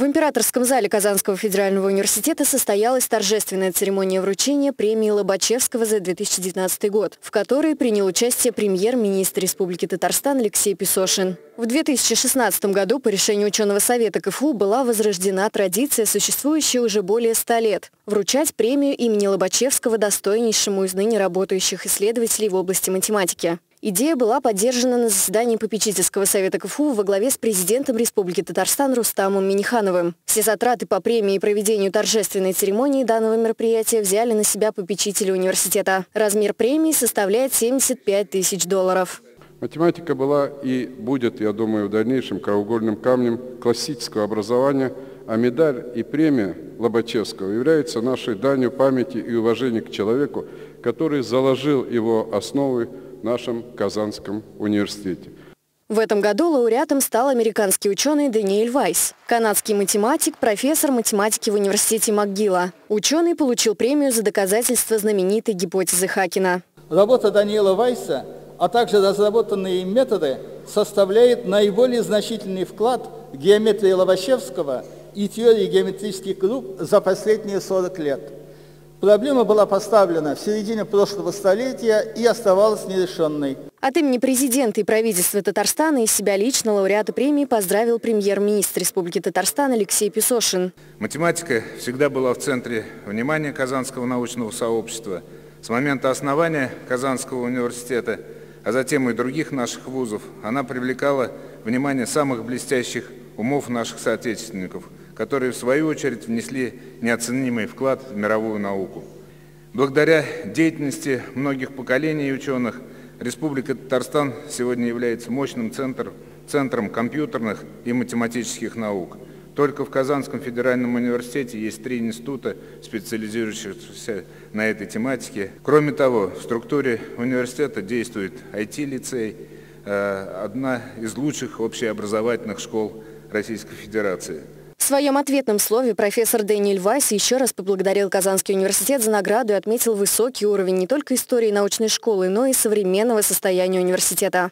В императорском зале Казанского федерального университета состоялась торжественная церемония вручения премии Лобачевского за 2019 год, в которой принял участие премьер-министр Республики Татарстан Алексей Песошин. В 2016 году по решению ученого совета КФУ была возрождена традиция, существующая уже более 100 лет – вручать премию имени Лобачевского достойнейшему из ныне работающих исследователей в области математики. Идея была поддержана на заседании попечительского совета КФУ во главе с президентом Республики Татарстан Рустамом Миннихановым. Все затраты по премии и проведению торжественной церемонии данного мероприятия взяли на себя попечители университета. Размер премии составляет $75 тысяч. Математика была и будет, я думаю, в дальнейшем краеугольным камнем классического образования, а медаль и премия Лобачевского являются нашей данью памяти и уважения к человеку, который заложил его основы в нашем Казанском университете. В этом году лауреатом стал американский ученый Дэниэль Вайс, канадский математик, профессор математики в университете МcGill. Ученый получил премию за доказательство знаменитой гипотезы Хакина. Работа Дэниэля Вайса, а также разработанные им методы составляют наиболее значительный вклад в геометрии Лобачевского и теории геометрических групп за последние 40 лет. Проблема была поставлена в середине прошлого столетия и оставалась нерешенной. От имени президента и правительства Татарстана и себя лично лауреата премии поздравил премьер-министр Республики Татарстан Алексей Песошин. Математика всегда была в центре внимания Казанского научного сообщества. С момента основания Казанского университета, а затем и других наших вузов, она привлекала внимание самых блестящих умов наших соотечественников, которые в свою очередь внесли неоценимый вклад в мировую науку. Благодаря деятельности многих поколений ученых, Республика Татарстан сегодня является мощным центром компьютерных и математических наук. Только в Казанском федеральном университете есть 3 института, специализирующихся на этой тематике. Кроме того, в структуре университета действует IT-лицей, одна из лучших общеобразовательных школ Российской Федерации. В своем ответном слове профессор Дэниэль Вайс еще раз поблагодарил Казанский университет за награду и отметил высокий уровень не только истории научной школы, но и современного состояния университета.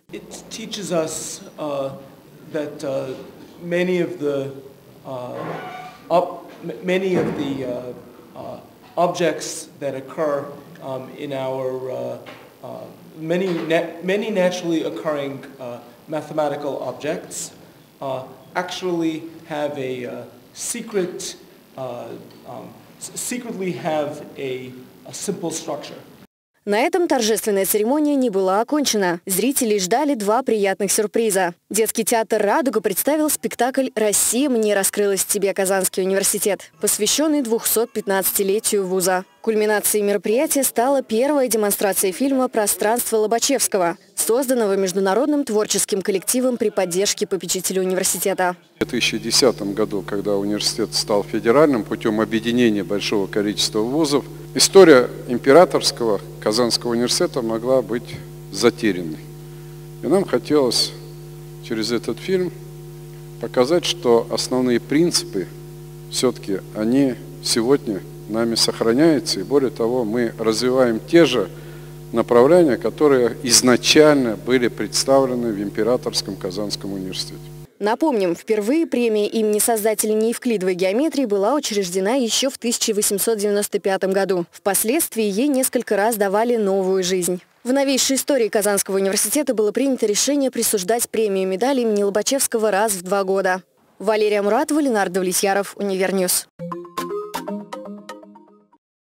Objects that occur in our many naturally occurring mathematical objects actually have a secretly have a simple structure. На этом торжественная церемония не была окончена. Зрителей ждали 2 приятных сюрприза. Детский театр «Радуга» представил спектакль «Россия мне раскрылась в тебе, Казанский университет», посвященный 215-летию вуза. Кульминацией мероприятия стала первая демонстрация фильма «Пространство Лобачевского», созданного международным творческим коллективом при поддержке попечителя университета. В 2010 году, когда университет стал федеральным путем объединения большого количества вузов, история императорского Казанского университета могла быть затерянной. И нам хотелось через этот фильм показать, что основные принципы все-таки они сегодня нами сохраняются. И более того, мы развиваем те же направления, которые изначально были представлены в императорском Казанском университете. Напомним, впервые премия имени создателей неевклидовой геометрии была учреждена еще в 1895 году. Впоследствии ей несколько раз давали новую жизнь. В новейшей истории Казанского университета было принято решение присуждать премию медали имени Лобачевского раз в 2 года. Валерия Муратова, Ленардо Влетьяров, Универньюз.